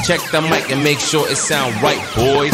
Check the mic and make sure it sound right, boys.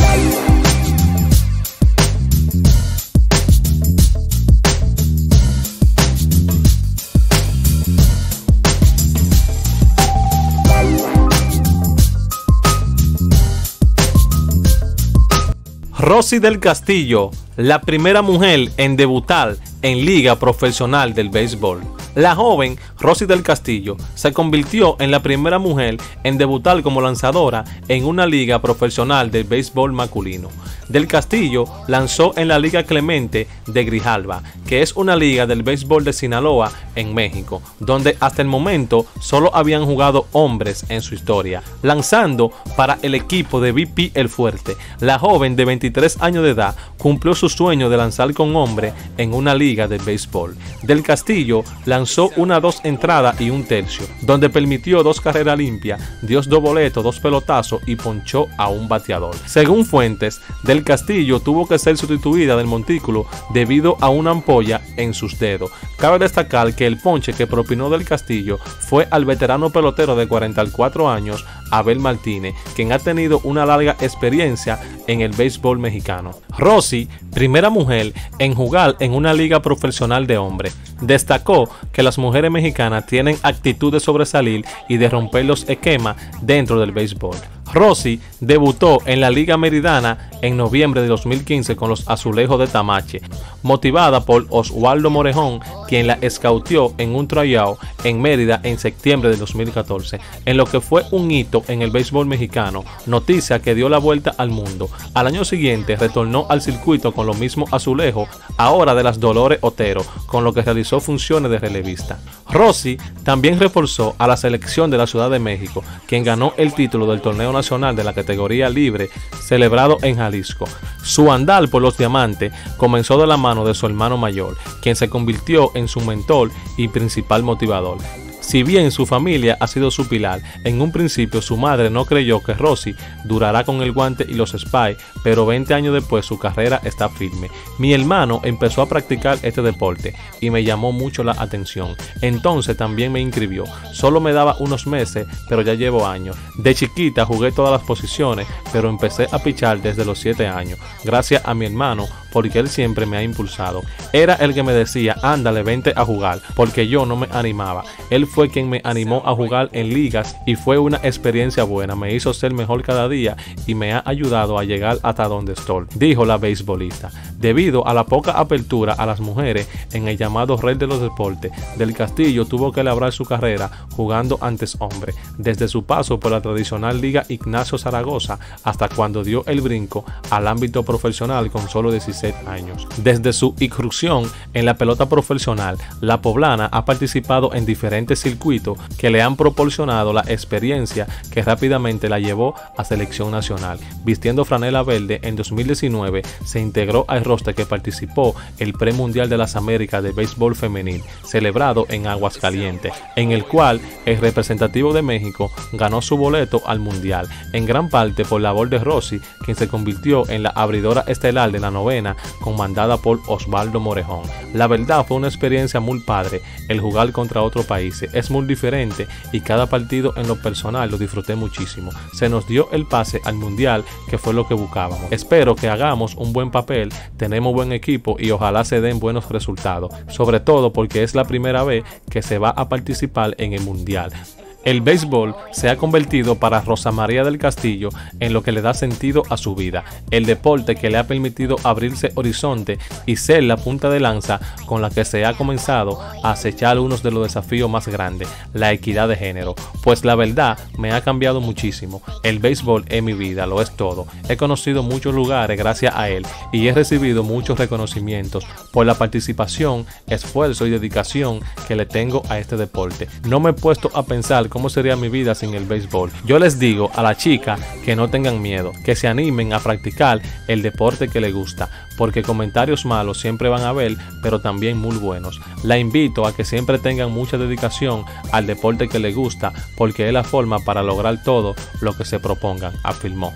Rosy del Castillo, la primera mujer en debutar en Liga Profesional del Béisbol. La joven Rosy del Castillo se convirtió en la primera mujer en debutar como lanzadora en una liga profesional del béisbol masculino. Del Castillo lanzó en la Liga Clemente de Grijalva, que es una liga del béisbol de Sinaloa en México, donde hasta el momento solo habían jugado hombres en su historia. Lanzando para el equipo de BP El Fuerte, la joven de 23 años de edad cumplió su sueño de lanzar con hombre en una liga de béisbol. Del Castillo lanzó una 2 entradas y 1 tercio, donde permitió 2 carreras limpias, dio 2 boletos, 2 pelotazos y ponchó a un bateador. Según fuentes, Del Castillo tuvo que ser sustituida del montículo debido a una ampolla en sus dedos. Cabe destacar que el ponche que propinó Del Castillo fue al veterano pelotero de 44 años, Abel Martínez, quien ha tenido una larga experiencia en el béisbol mexicano. Rosy, primera mujer en jugar en una liga profesional de hombres, destacó que las mujeres mexicanas tienen actitud de sobresalir y de romper los esquemas dentro del béisbol. Rosy debutó en la Liga Meridana en noviembre de 2015 con los Azulejos de Tamache, motivada por Oswaldo Morejón, quien la escautió en un tryout en Mérida en septiembre de 2014, en lo que fue un hito en el béisbol mexicano, noticia que dio la vuelta al mundo. Al año siguiente retornó al circuito con los mismos Azulejos, ahora de las Dolores Otero, con lo que realizó funciones de relevista. Rosy también reforzó a la selección de la Ciudad de México, quien ganó el título del torneo nacional de la categoría libre celebrado en Jalisco. Su andar por los diamantes comenzó de la mano de su hermano mayor, quien se convirtió en su mentor y principal motivador. Si bien su familia ha sido su pilar, en un principio su madre no creyó que Rosy durará con el guante y los Spy, pero 20 años después su carrera está firme. Mi hermano empezó a practicar este deporte y me llamó mucho la atención. Entonces también me inscribió. Solo me daba unos meses, pero ya llevo años. De chiquita jugué todas las posiciones, pero empecé a pichar desde los 7 años, gracias a mi hermano, porque él siempre me ha impulsado. Era el que me decía, ándale, vente a jugar, porque yo no me animaba. Él fue quien me animó a jugar en ligas y fue una experiencia buena, me hizo ser mejor cada día y me ha ayudado a llegar hasta donde estoy, dijo la beisbolista. Debido a la poca apertura a las mujeres en el llamado rey de los deportes, Del Castillo tuvo que labrar su carrera jugando antes hombres, desde su paso por la tradicional Liga Ignacio Zaragoza hasta cuando dio el brinco al ámbito profesional con solo 16 años. Desde su incursión en la pelota profesional, la poblana ha participado en diferentes circuitos que le han proporcionado la experiencia que rápidamente la llevó a selección nacional. Vistiendo franela verde, en 2019 se integró al roster que participó el Premundial de las Américas de béisbol femenil, celebrado en Aguascalientes, en el cual el representativo de México ganó su boleto al Mundial, en gran parte por labor de Rosy, quien se convirtió en la abridora estelar de la novena, comandada por Osvaldo Morejón. La verdad fue una experiencia muy padre el jugar contra otros países. Es muy diferente y cada partido en lo personal lo disfruté muchísimo. Se nos dio el pase al mundial, que fue lo que buscábamos. Espero que hagamos un buen papel, tenemos buen equipo y ojalá se den buenos resultados, sobre todo porque es la primera vez que se va a participar en el mundial. El béisbol se ha convertido para Rosa María del Castillo en lo que le da sentido a su vida, el deporte que le ha permitido abrirse horizonte y ser la punta de lanza con la que se ha comenzado a acechar uno de los desafíos más grandes, la equidad de género. Pues la verdad me ha cambiado muchísimo, el béisbol es mi vida, lo es todo. He conocido muchos lugares gracias a él y he recibido muchos reconocimientos por la participación, esfuerzo y dedicación que le tengo a este deporte. No me he puesto a pensar cómo sería mi vida sin el béisbol. Yo les digo a las chicas que no tengan miedo, que se animen a practicar el deporte que les gusta, porque comentarios malos siempre van a haber, pero también muy buenos. La invito a que siempre tengan mucha dedicación al deporte que les gusta, porque es la forma para lograr todo lo que se propongan, afirmó.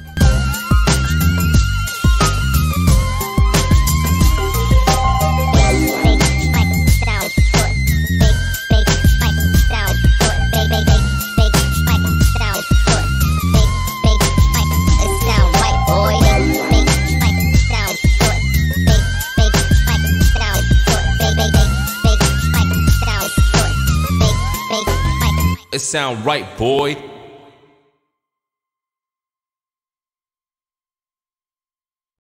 it sound right, boy.